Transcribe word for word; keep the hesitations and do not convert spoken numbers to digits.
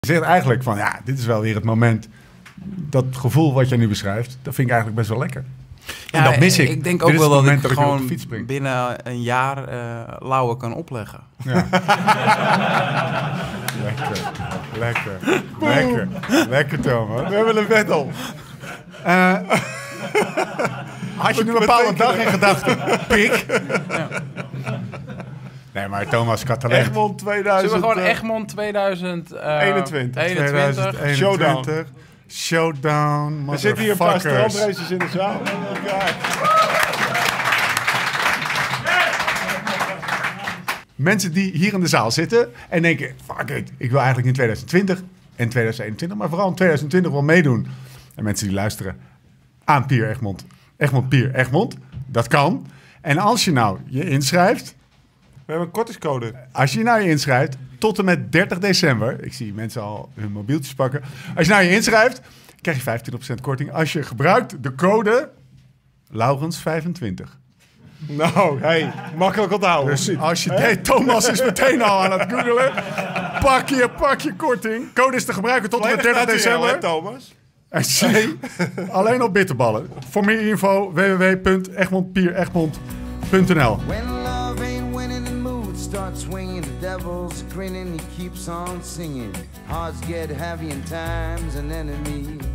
Je zegt eigenlijk van, ja, dit is wel weer het moment. Dat gevoel wat jij nu beschrijft, dat vind ik eigenlijk best wel lekker. En Ja, dat mis ik. Ik denk Dit ook wel dat ik dat gewoon ik binnen een jaar uh, Lauwe kan opleggen. Ja. lekker, lekker, lekker, lekker Thomas. We hebben een wet op. Uh, had je nu een bepaalde dag in gedachten? Pik. Ja. Nee, maar Thomas Catalan. Egmond tweeduizend. Zullen we gewoon Egmond tweeduizend eenentwintig? eenentwintig. Showdown. Showdown. Er zitten hier een paar strandraces in de zaal. Kijk. Mensen die hier in de zaal zitten en denken, fuck it, ik wil eigenlijk in twintig twintig en twintig eenentwintig, maar vooral in twintig twintig wel meedoen. En mensen die luisteren aan Pier Egmond. Egmond, Pier, Egmond. Dat kan. En als je nou je inschrijft... We hebben een kortingscode. Als je nou je inschrijft, tot en met dertig december... Ik zie mensen al hun mobieltjes pakken. Als je nou je inschrijft, krijg je vijfentwintig procent korting. Als je gebruikt de code Laurens vijfentwintig. Nou, hey, makkelijk onthouden. Dus als je hey, Thomas is meteen al aan het googelen. Pak je, pak je korting. Code is te gebruiken tot en met dertig december. Hè, Thomas? En C, alleen op bitterballen. Voor meer info w w w punt egmond pier egmond punt n l. When love ain't winning, the mood starts swinging. The devil's grinning, he keeps on singing. Hearts get heavy and time's an enemy.